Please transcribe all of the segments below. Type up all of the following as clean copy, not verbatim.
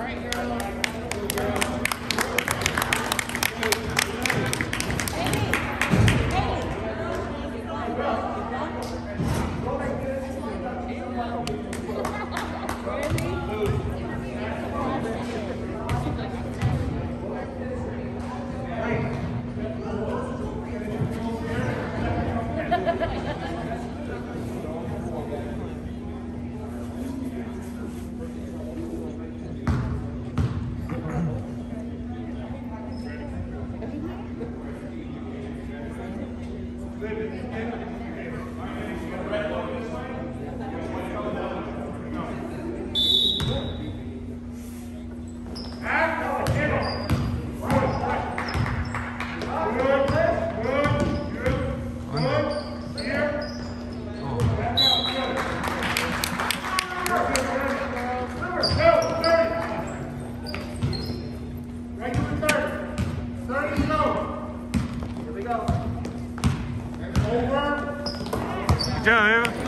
Good job, Ava.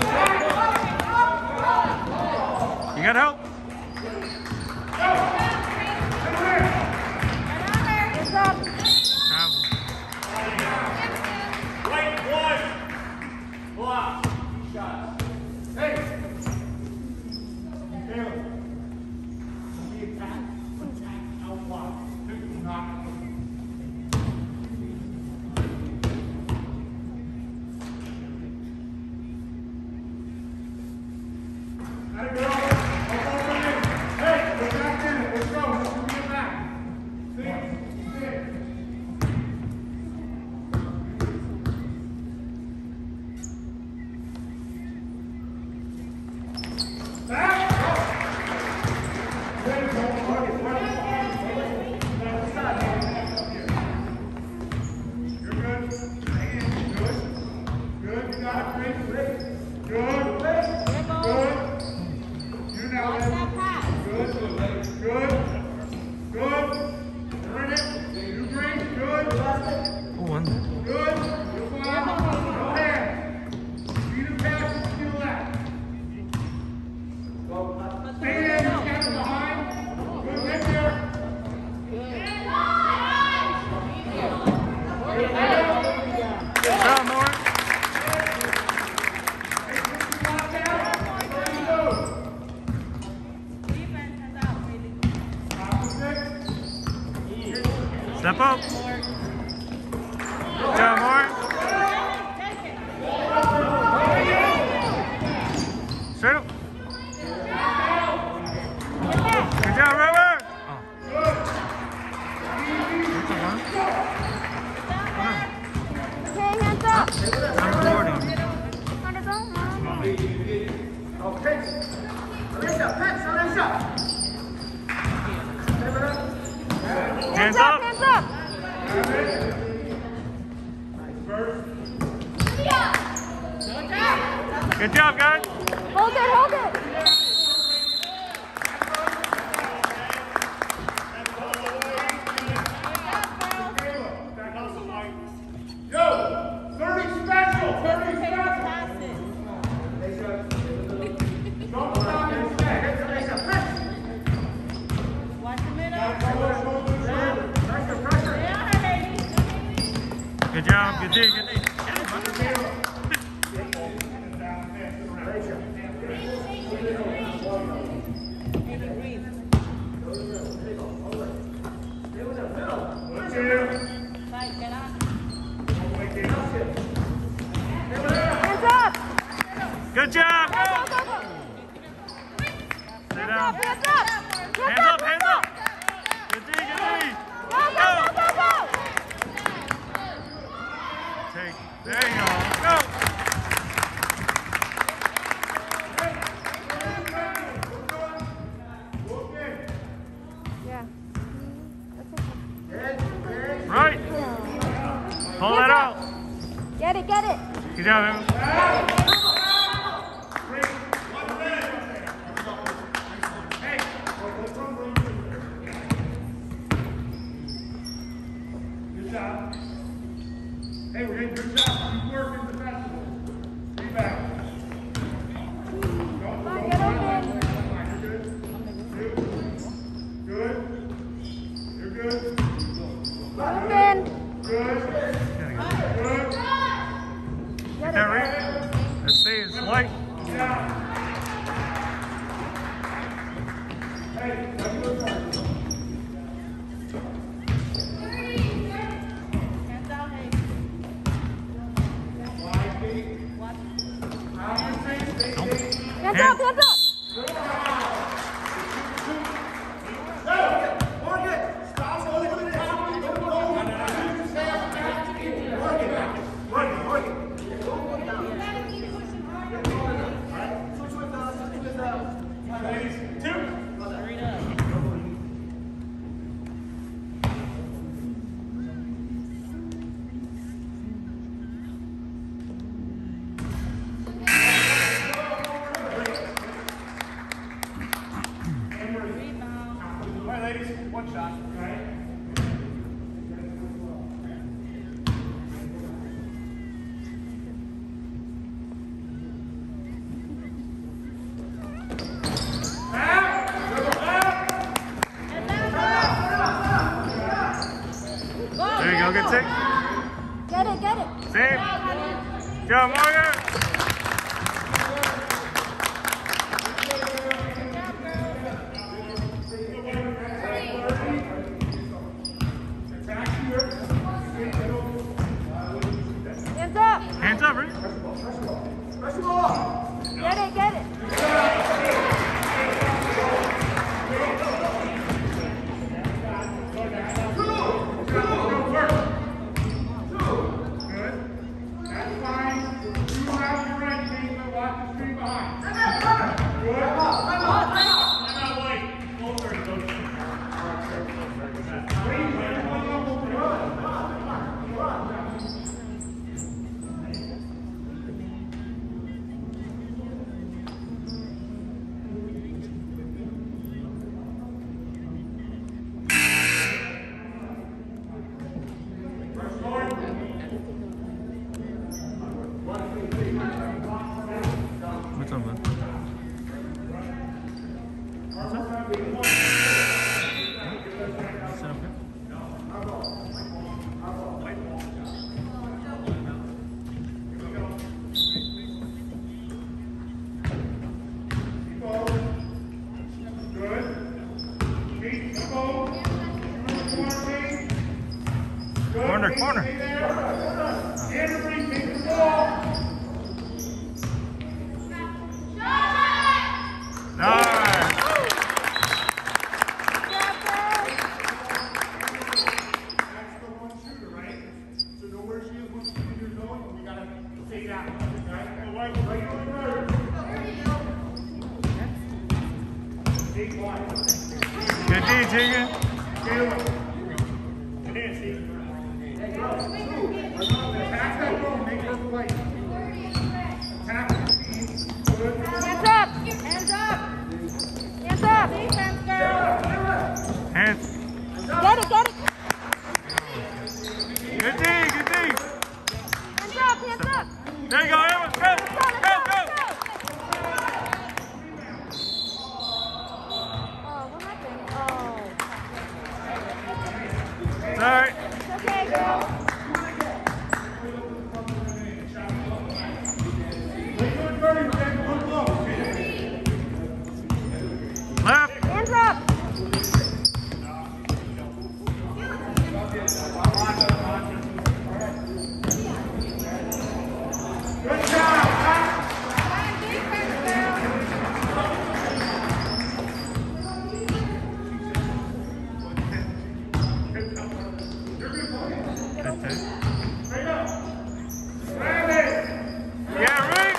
You got help? Step up. Good job, Mark. Straight up. Good job, River. Okay, hands up. I'm recording. Okay. Hands up. Hands up. Good job, guys. Hold it, hold it. Yo, 30 special, 30 special. Don't stop and stay. Watch the middle. Good job. Good day. Good day. Hands up. Good job. Go, go, go, go. Stay Hands down. up, hands up. Hands up. Hands up. Good day. Good day. Go, go, go, go, go. Take. There you go. Go. Yeah. That's okay. Right. Pull that out. Get it, get it. Good job, Evan. Good job. Hey, we're getting good job. Keep working the festival. Be back. Come on, get open. Good. Hands out, hey. Hands up, hands up. Hurry up. Rebound. All right, ladies, one shot. All right. There you go, good take. Get it, get it. Save. Go, Morgan. Hands up. Hands up, Rick. Get it, get it. That's fine. You have your right team, but watch the screen behind. Good. What's up, man? What's up? Sit up here. Good. Keep the ball. Good. Corner, Keep corner. stay there. Henry, keep the ball. Nice. That's the one shooter, right? So know where she is when she's in your zone, and we gotta take that one, right? Go right on the road. Stay quiet. Good D, Tegan. Stay away. Get in, Steve. Attack that ball, make her play. Attack the team. Good. Hands up. Hands up. Hands up. Defense, girl. Hands. Get it, get it. Good D, good D. Hands up, hands up. There you go, Emma. Go, go, go. Oh, what happened? Oh. Sorry. It's okay, girl. Left. Hands up. Good job. Good take. Straight up. Grab it. Yeah, Rick.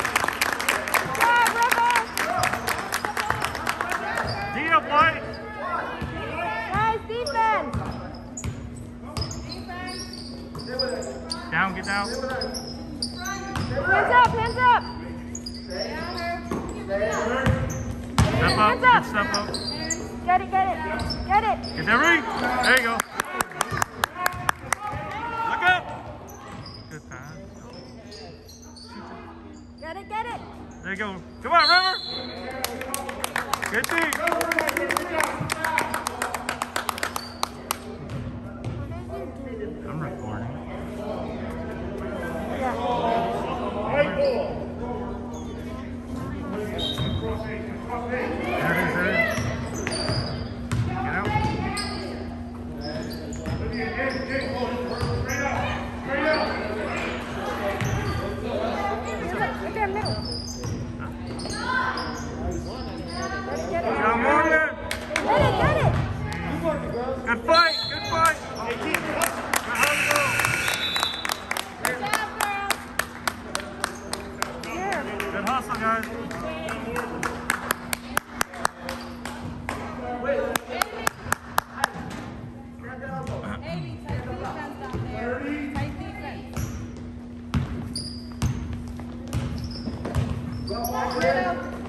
D up, White. Nice defense. Down, get down. Hands up, hands up. Step up, good step up. Get it, get it. Get it. Get that ring. There you go. Look up. Good pass. Get it, get it. There you go. Come on, River. Good thing. I'm recording. Yeah. Right ball. There it is, there it is.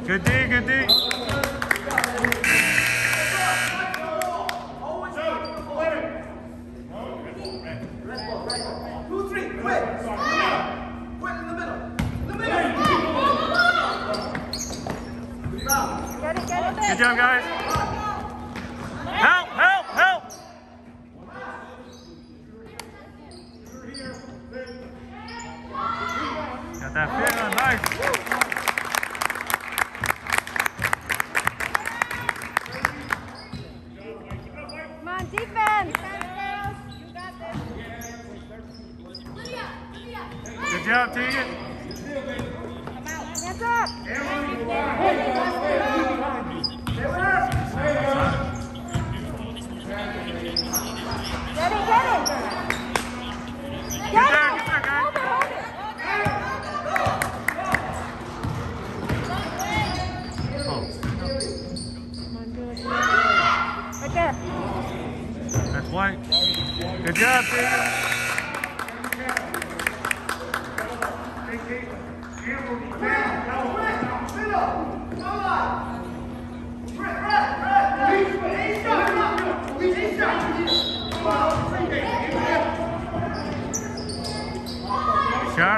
Good D, good D. Good job, guys. Help, help, help. Got that fit on, nice. Come on, defense. Good job, Tegan. Hands up. Get it, get it. Get it. Get there, guys. Hold it, hold it. Right there. That's white. Good job, Tegan. Shot.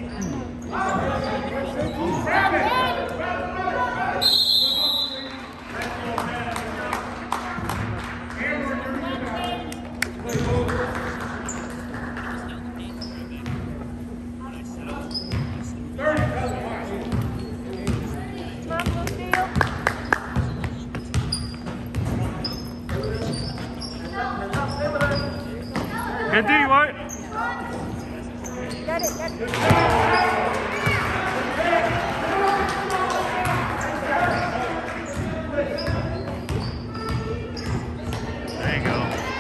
Good D, White. Get it, get it. There you go.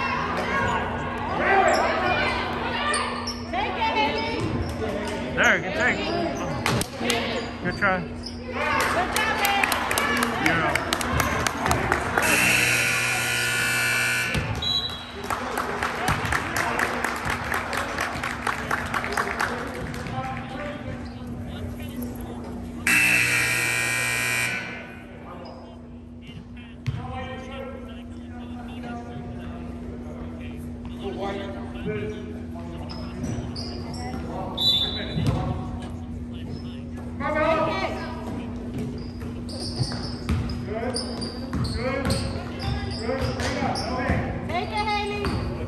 Take it, Haley. There, good take. Good try. Good job, Haley. Zero. Take it, Haley.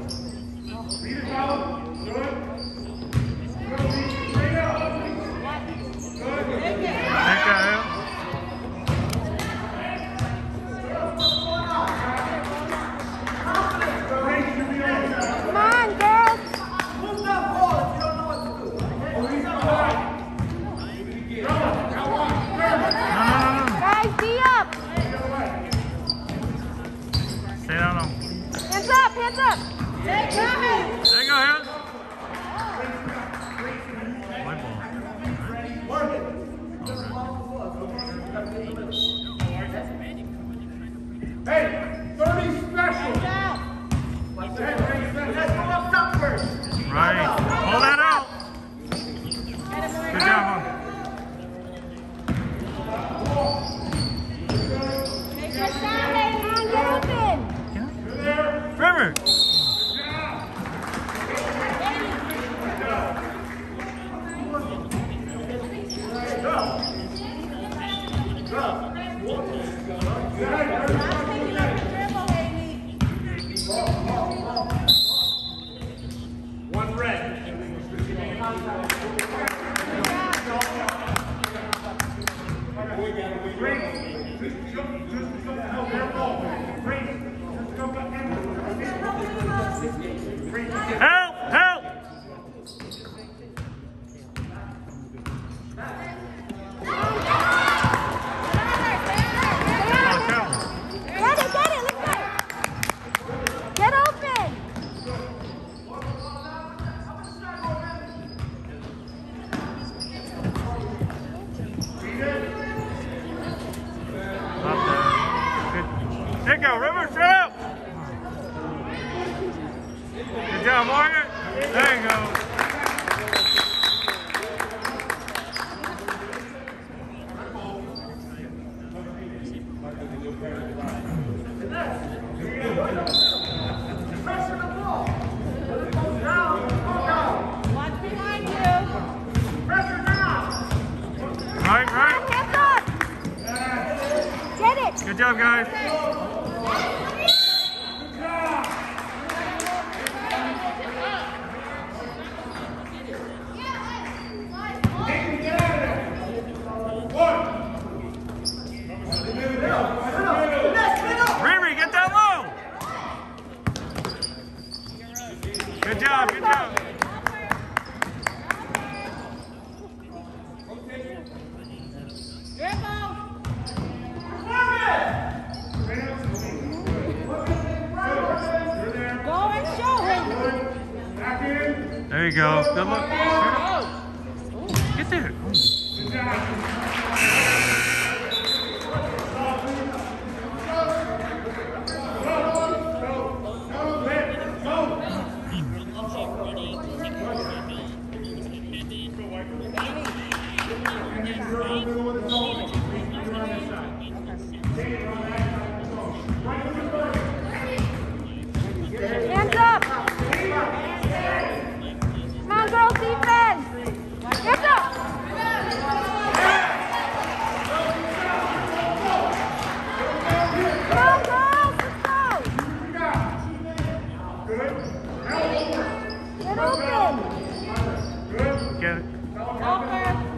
Take it. Take that out. Come on, girls. No. Guys, be up. Stay down on. Hands up, hands up. Take it, Haley. There you go, Hill. My ball. Hey, 30 special. Good job. Let's go up top first. Right. Pull that out. Good job, Mom. Take your shot, Haley. Come on, get open. River. Stop picking up the dribble, Haley. One red. Help! Help! Come on, count. Get it, let's go. Get open. Up there. Good. There you go, River, straight up. Good job, Margaret. There you go. Pressure the ball. Down. Watch behind you. Pressure down. Right, right. Hands up. Get it. Good job, guys. Riri, get that low. Good job, good job. Go and show him. There you go. Good look. Get there. Hands up. Come on, girls, defense. Hands up. Come on, girls, let's go. Get open. Get it. Over.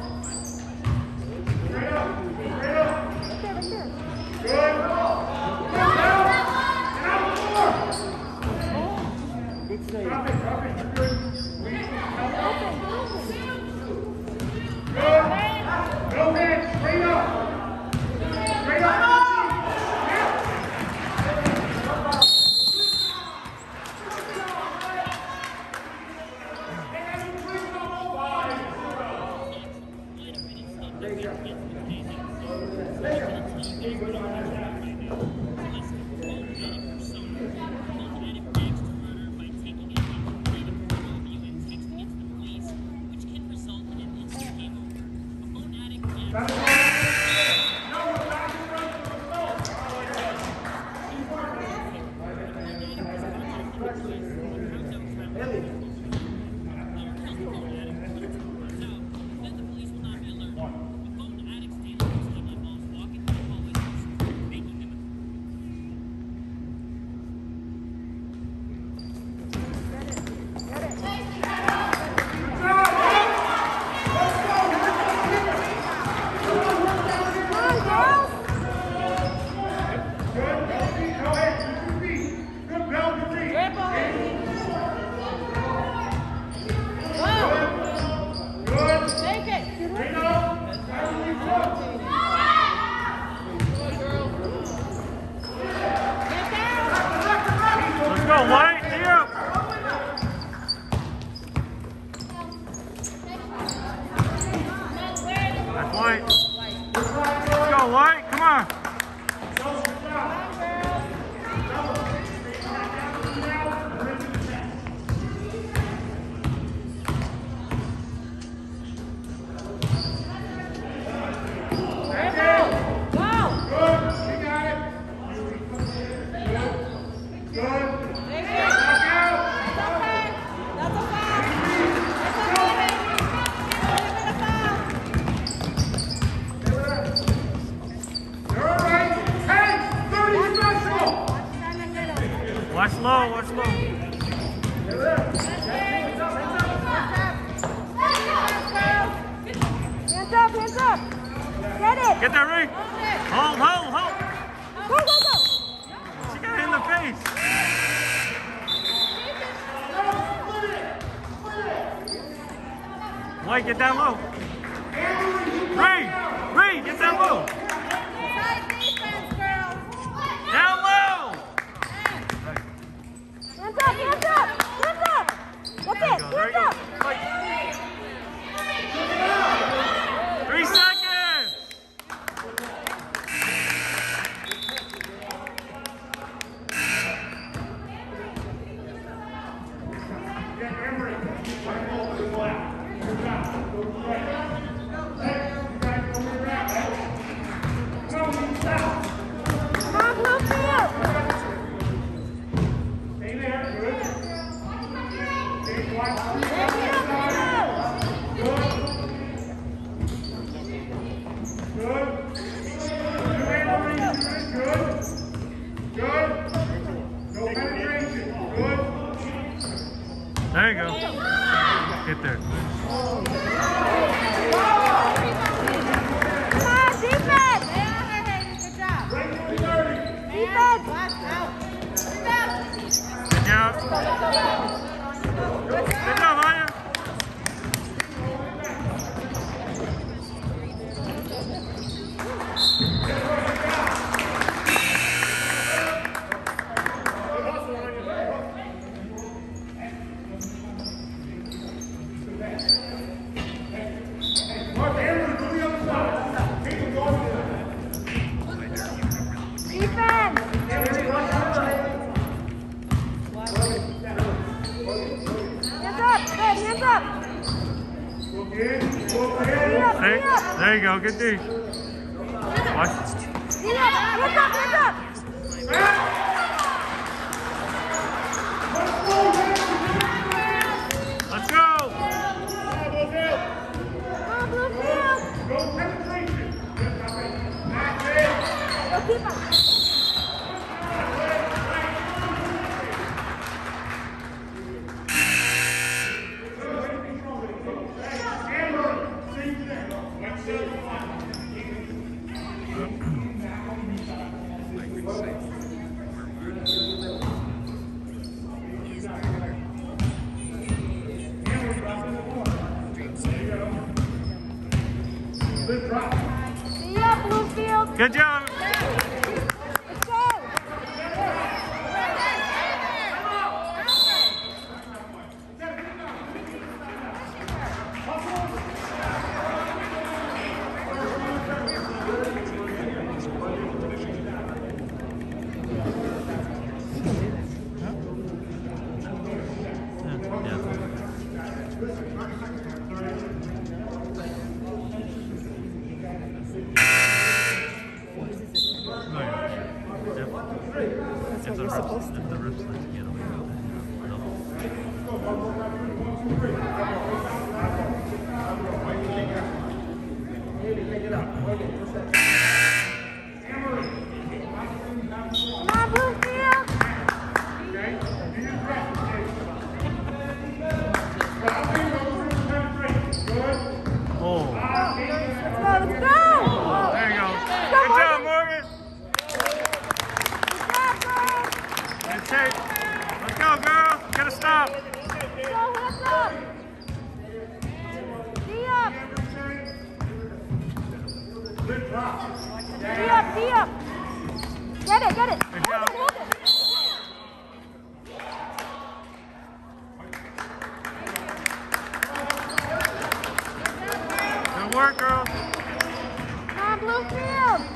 Go, White. Here. That's White. Let's go, White. Come on. Watch low, watch low. Hands up, hands up. Get it. Get that ring. Hold, hold, hold. Go, go, go. She got it in the face. White, get that low. Ray, get that low. Down low. Hands up, hands up, hands up. That's it, There you hands go. up. Fight. 3 seconds. Come on, Bluefield. There you go. Get there. Come on, defense! Good job. Defense! Watch out. Good job. Good job, Anya. Defense! Hands up! Good, hands up! Hey, there you go. Good D. Watch. Hands up! Hands up! Let's go. Come on, Bluefield! Go keep up! See ya, Bluefield! Good job. Let's go! If the refs let you get away with it. Come on, Bluefield! Oh, Let's go! there you go. Good job, Morgan. Good job, girl! Good take. Let's go, girl. Get a stop. Go, hands up! D up! D up, D up! Get it, get it! Good job. Hold it, hold it! Good work, girl. Come on, Bluefield!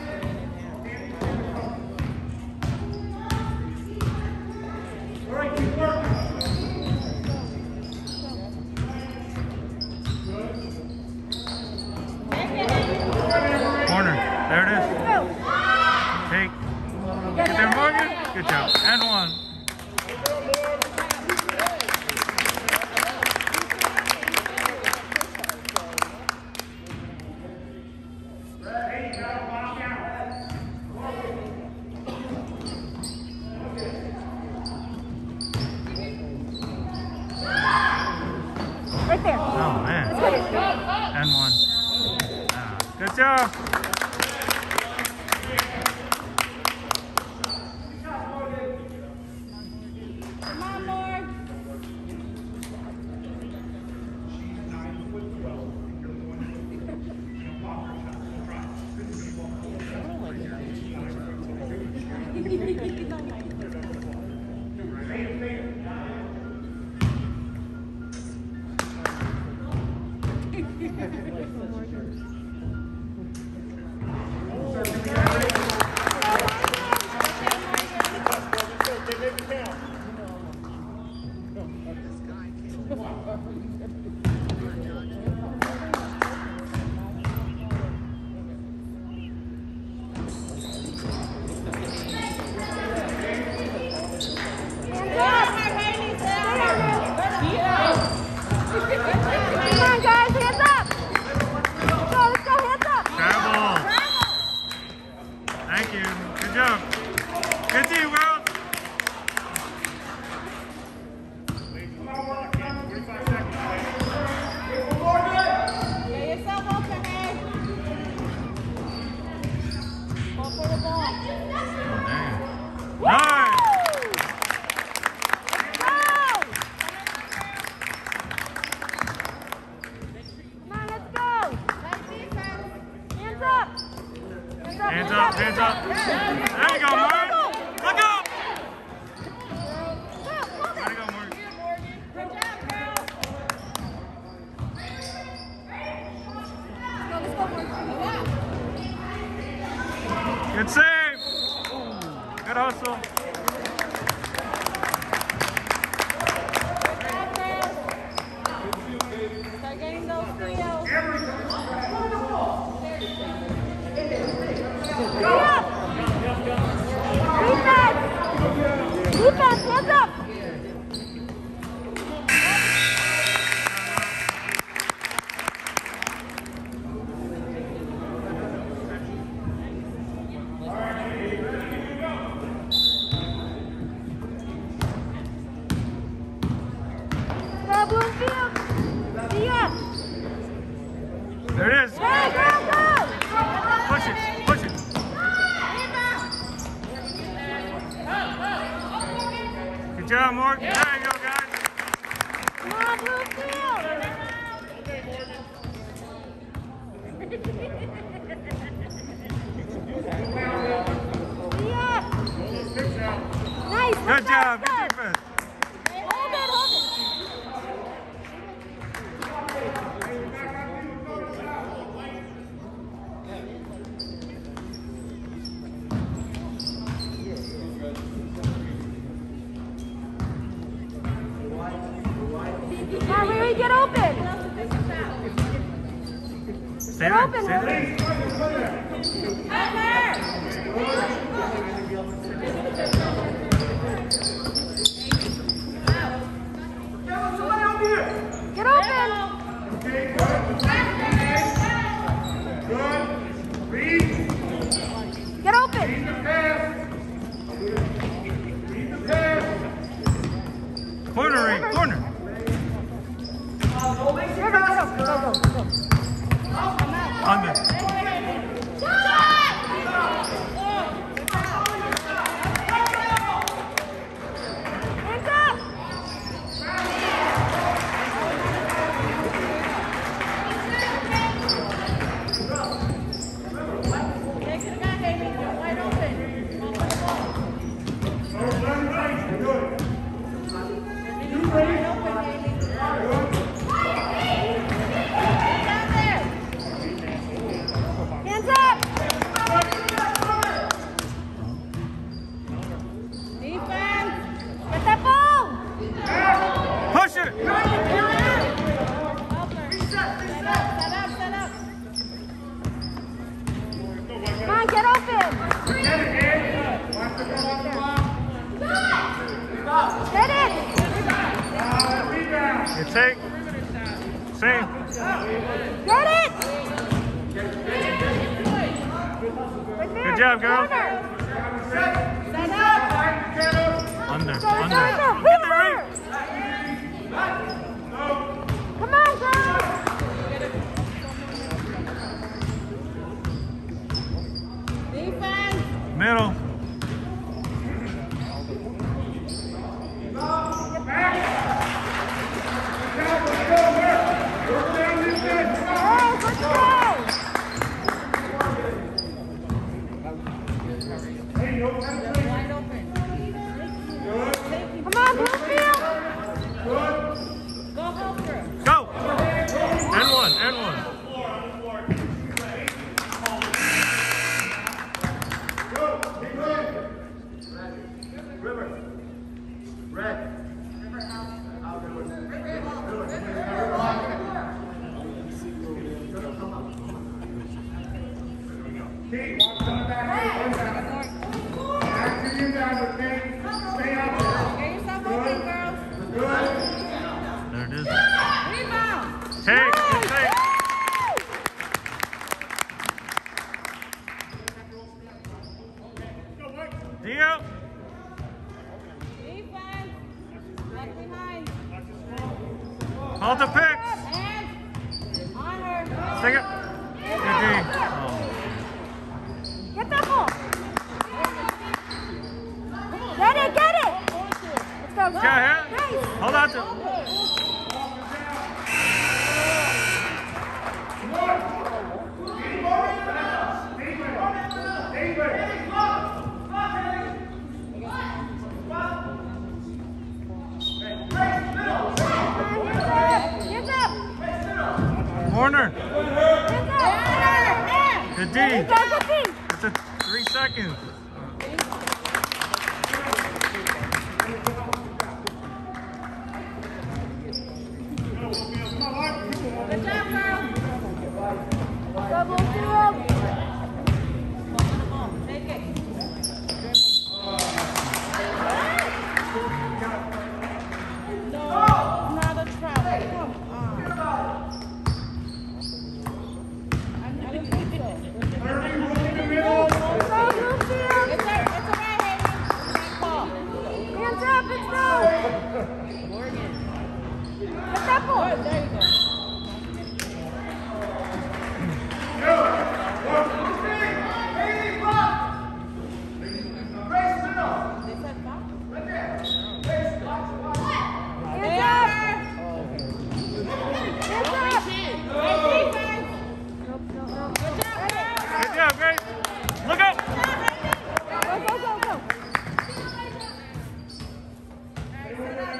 Corner. There it is. Go! Take. Get there, Morgan. Good job. And one. Right there. Oh, man. Let's get it. And one. Ah, good job. Come on, Lord. job, Morgan. There you go, guys. Come on, Bluefield. Yeah. Nice. Good job. Good defense. Hold it, hold it. Come on, Riri, get open. Stay there. Open, Stay there. Get open. Okay, good. Good. Read. Get open. Read the pass. Read the pass. Corner, Ray. Corner. River, get open. Go, go, go. Under. Hands up. They could have got Haley. You're wide open. Come on, Oh, run right. Good. you're wide open, Haley. Down there. Hands up. Defense. Get that ball. Push it. Helper. Set up, set up, set up. Come on, get open. Get it, Ed. Watch the ball off the block. Get it. Rebound. You take. Same. Get it. Good job, girl. Corner. Set up. Under. Go, Under. go, Get the River. ring. Come on, girl. Defense. Middle. Yes, let's go. Wide open. Come on, Bluefield. Go Helper. Go. And one. And one. Kate, watch on the back. Back to you down with Kate. Stay out there. Get yourself open, girls. Good. There it is. Rebound. Take. Good take. Dio. Defense. Left behind. Hold the picks. And on her. Take it. Good D. Oh. Get that ball. Get it, get it. Let's go. Go ahead. Nice. Hold on to. Hands up. Corner. Hands up. Good D. Go, good D. It's a 3 seconds. Good job, girl. Go, Bluefield. Take it. No, not a travel. Come on. I didn't think so. Go, Bluefield. It's a right, Haley. Good call. Hands up, let's go. Get that ball. Good, there you go. They said stop.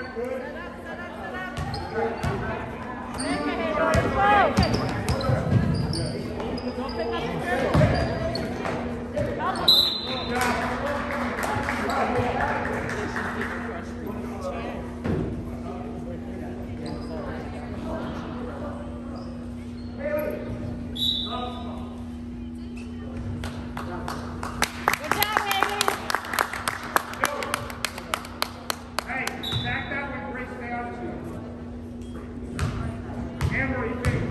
Hey, back that way, Grace, stay on two. Amber, you ready?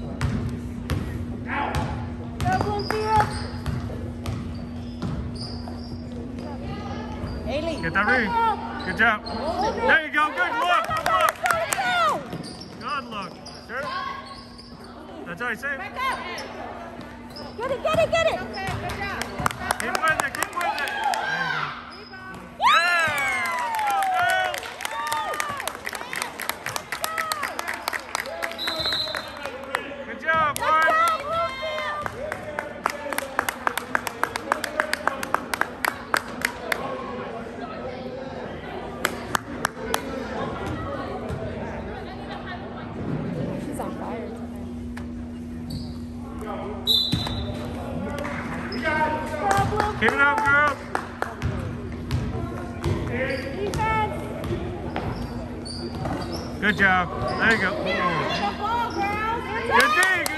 Out. Go, Bloomfield. Aileen. Get that ring. Good job. There you go. Good look. Good look. Sure. That's all you say. Back up. Get it, get it, get it. Okay, good job. Keep with it. Keep with it. There you go. Yeah. Let's go, girls. Good job, boy. She's on fire. Keep it up, girls. Defense. Good job. There you go. The ball, girls. Good D. Good D.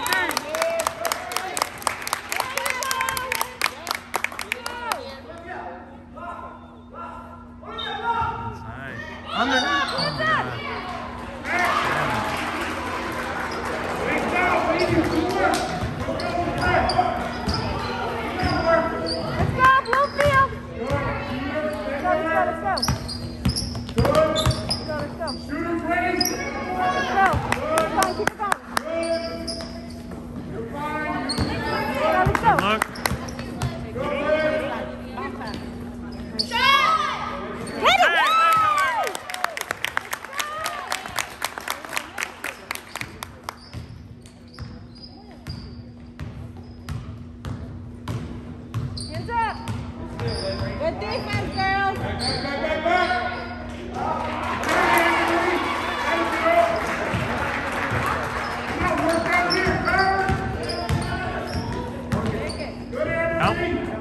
Nice. Underneath. Oh, my God. Let's go, Bloomfield. Let's go. Let's go. Shooters ready? Let's go. Keep it going. You're fine. Let's go. Look. Get it! Hey, there you Hands up. Good defense, girls. Help.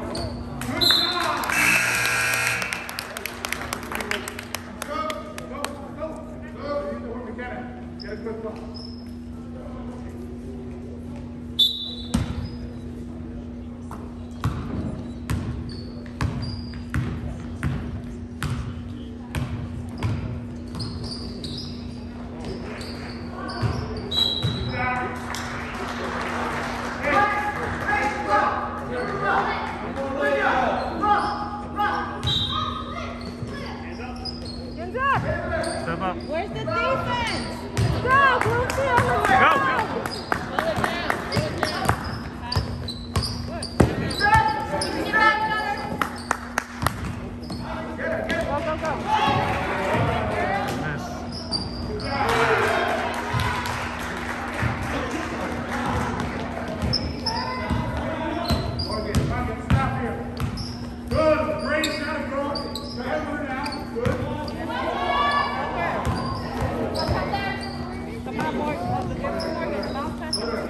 Get a good look. Hands up. Step up. Where's the defense? Go, Bloomfield. Let's Go. go. Go, go, go. Miss. Stop here. Good. Great. Now go. Go ahead, move now. Good. Come on, Morgan. Morgan. Bounce past her.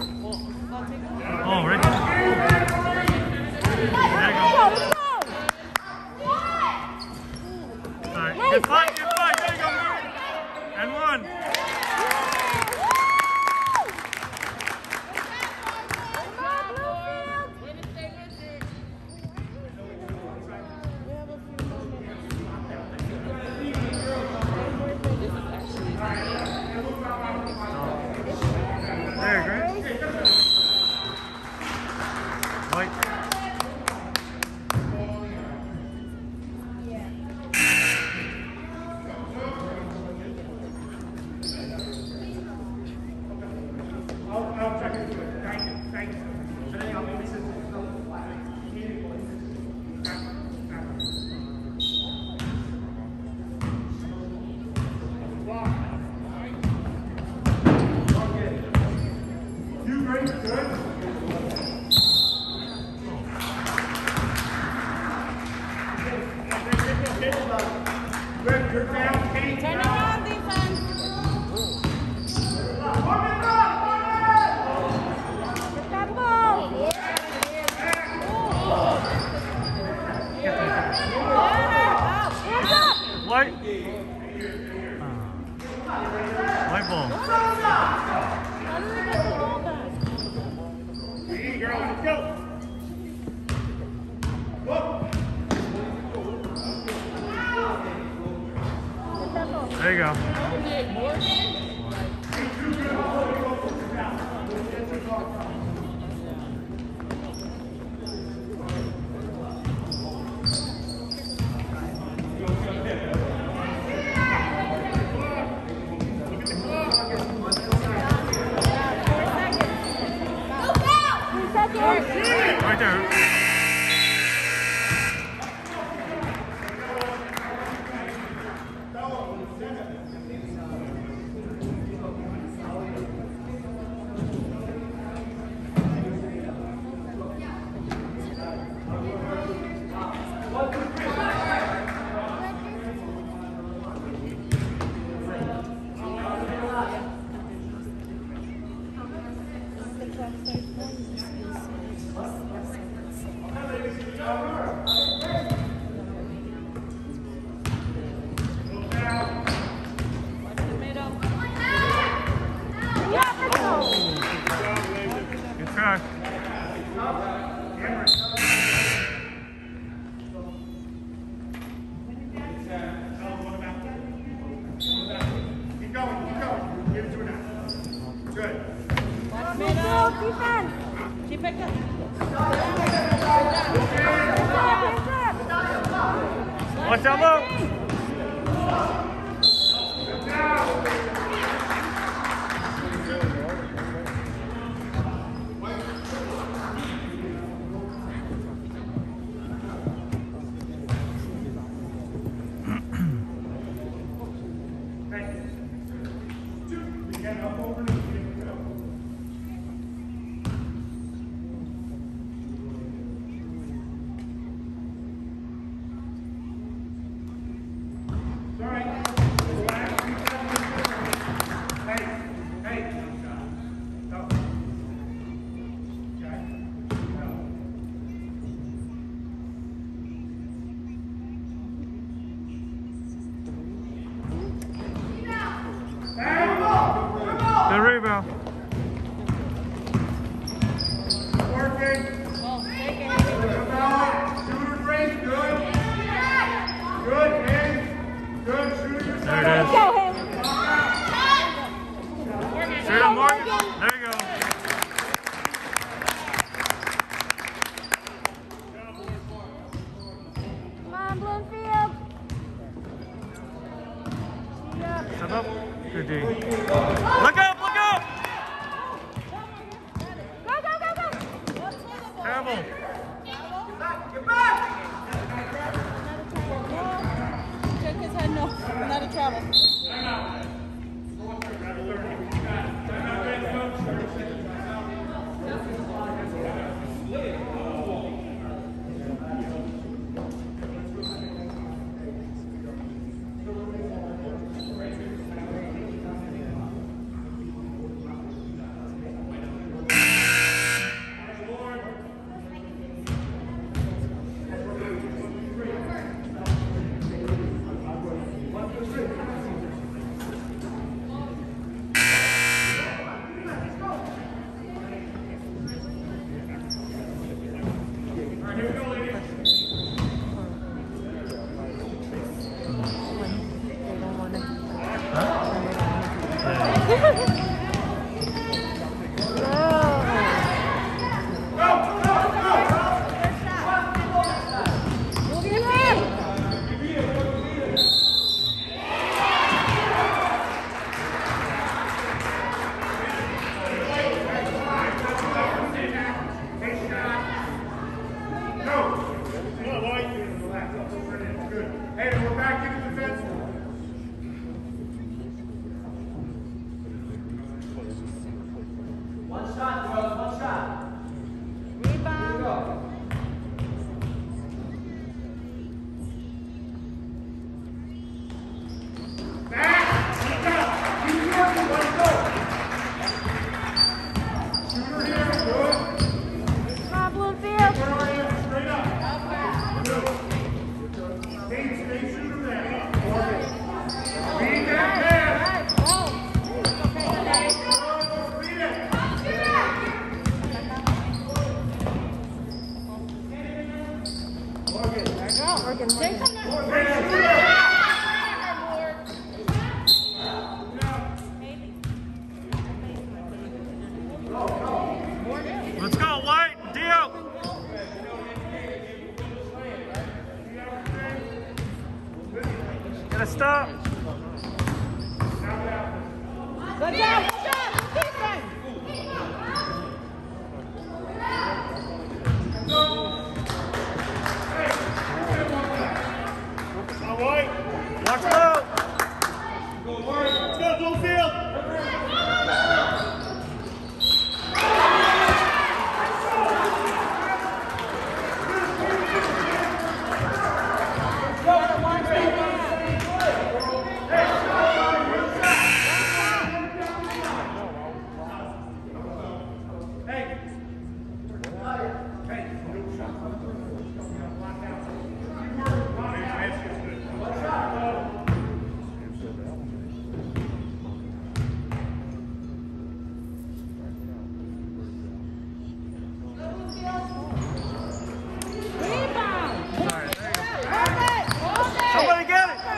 Oh, right there. There you go. All right. Good fight. Good fight. There you go, Morgan. And one. There, Grace. White. I'll check into it. Thank you. Thank you. Today I'll be listening. You ready? Good. Good. You're down. Kate. White. White ball. How do we get the ball back? Hey, girl, let's go. Whoa. Get that ball. There you go. Right there. Good try. Keep going, keep going. Give it to her now. Good. Defense. She picked up. Watch out, low. Get up over and go. Sorry. Hey, hey. Go. Okay. Go. Good rebound. Working. Shooter's range, good. Good, man. Good, shooter. There it is. Go him. Straight up, Morgan. There you go. Come on, Bloomfield. Step up. Good D. Look up, look up. Go, go, go, go. Terrible. Check his head, no. Not a travel. stop. Good job, defense. All right. Watch it out. Let's go, Bluefield. Somebody get it.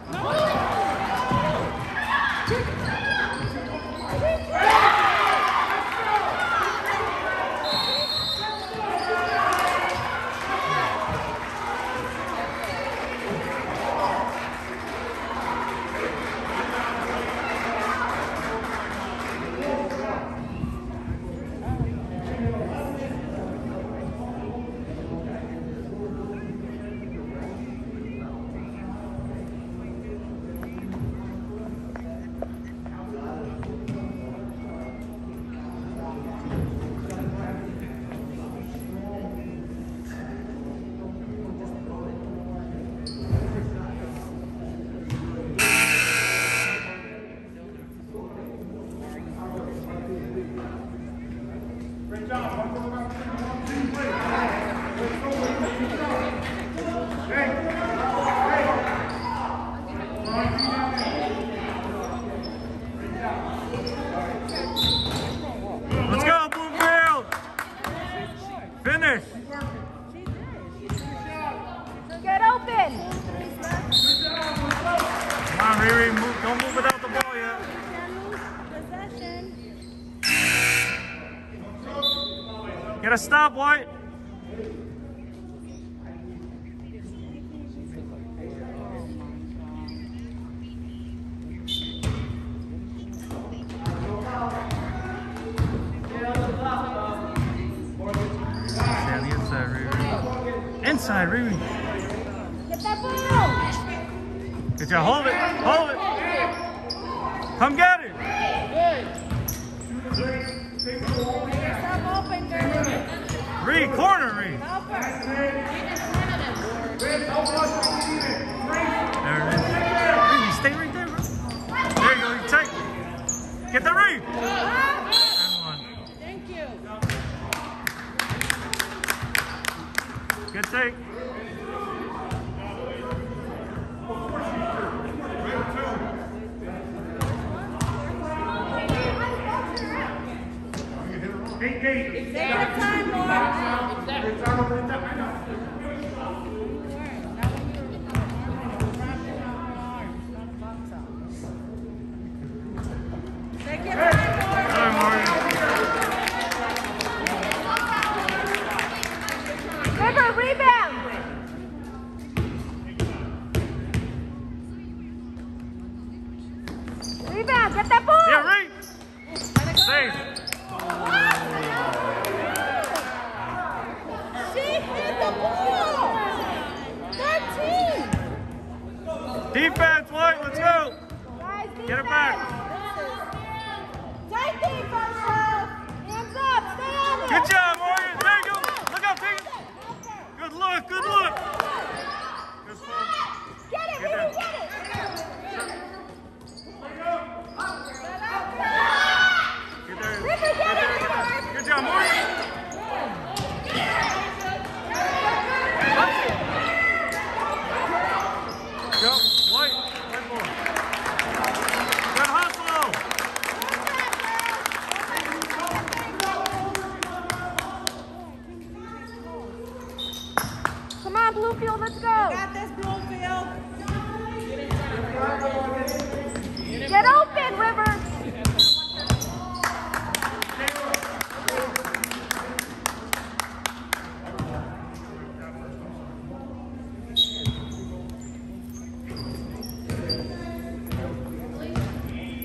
Great job. Let's go, Bluefield. Finish. Get open. Come on, Riri. Don't move without the ball yet. Get a stop, White. Stay on the inside, Riri. Inside, Riri. Get that ball. Good job. Hold it. Hold it. Come get it. Stop open, girl. Riri, corner, Riri. Help her. There it is. Riri, stay right there, bro. There you go. You take it. Get the Riri. And one. Thank you. Good take. Take Take your time, Laura. Take your time, Laura. All right, Morgan. River, rebound. Rebound. Get that ball. Yeah, Riri. Safe. She hit the ball. 13. Defense, White. Let's go. Guys, Get it back. Tight defense, Charles. Hands up. Stay on it. Good job, Morgan. There you go. Look out, take it. Good look. Good look. Good stuff. Get it, River, get it. Get there. River, get it, River. Good job, Morgan. Go, White. White ball. Good hustle. Come on, Bluefield, let's go. Got this, Bluefield. Get open, River.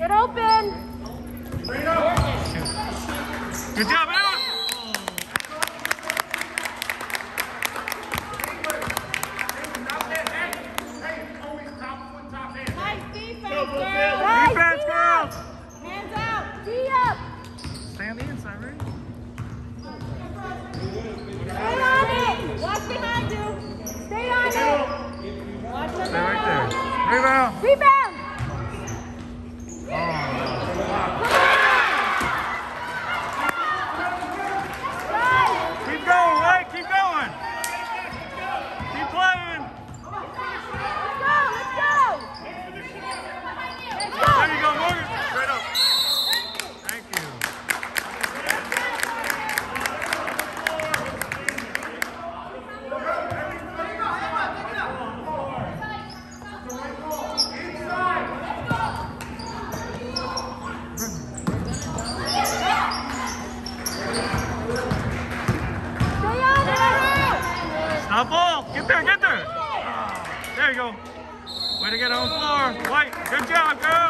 Get open. Good job, Emma. Nice defense, girl. Guys, Defense, D girls. up. Hands out. D up. Stay on the inside, right? Stay on it. Watch behind you. Stay on it. Watch the Stay right ball. there. Rebound. Rebound. Oh, Guys, keep going, right? Keep going. Keep playing. let's go. Let's go. Let's go. There you go, Morgan. Straight up. Thank you. Stay on it. Stop ball. Get there, get there. There you go. Way to get on the floor. White, good job, girl.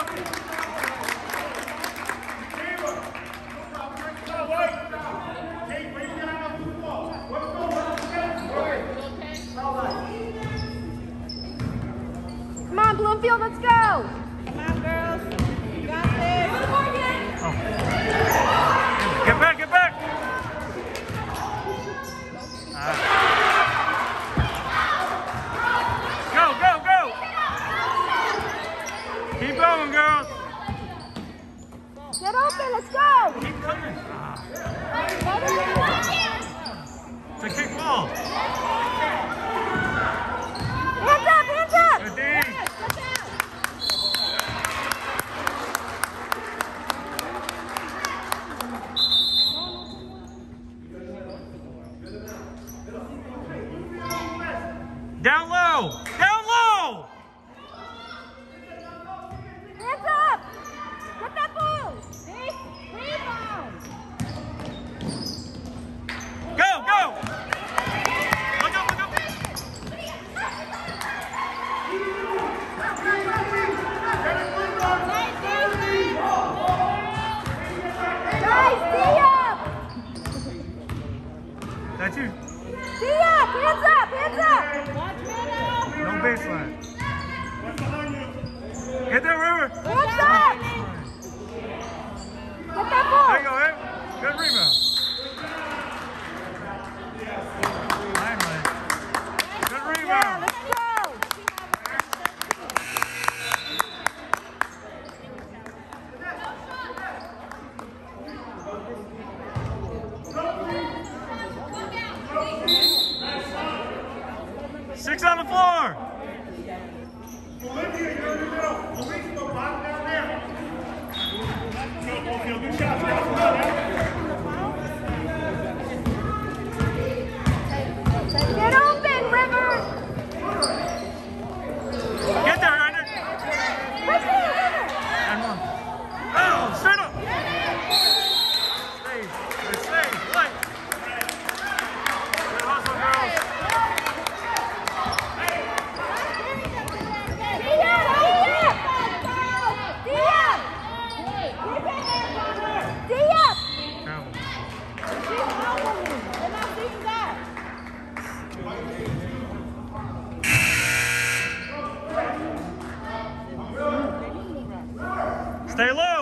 Come on, Bloomfield, let's go. Come on, girls. You got this. Oh. Get back, get back. Go, go, go. Keep going, girls. Get open, let's go. Keep coming. Let it go. It's a kick ball. Hands up, hands up. Good D. Down low. Down low. Hands up. Get that ball. Rebound. Go, go. Look up, look up. Guys, D up. That's you. D up. Hands up, hands up. Watch middle. No baseline. Get there, River. Hands up. Get that ball. There you go, Ed. Good rebound. Finally. Good Yeah, rebound. let's go. 6 on the floor. Olivia, you're in the middle. Olivia, go bottom down there. Good shot. Get open, River. Get there, Ryder. River. And one. Oh, straight up. Stay. Stay. Play. Good hustle, girls. D up, D up. D up. Travel. They're not beating that. Stay low.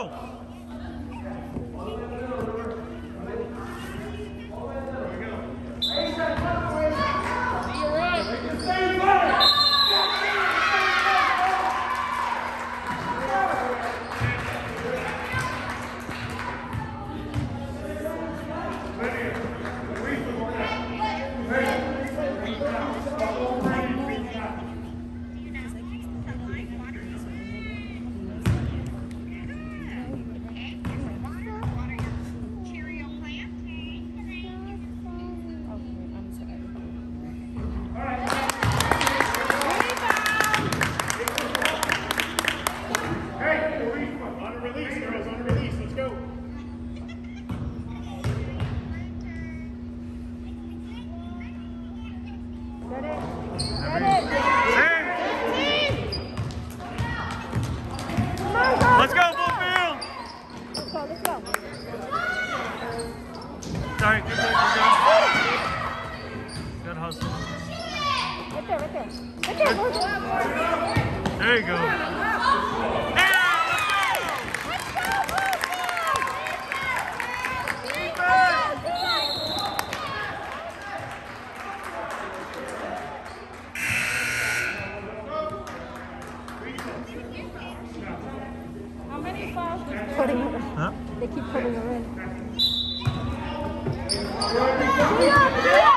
How many fouls was there? Putting her, Huh? they keep putting her in. Good. Yeah, yeah.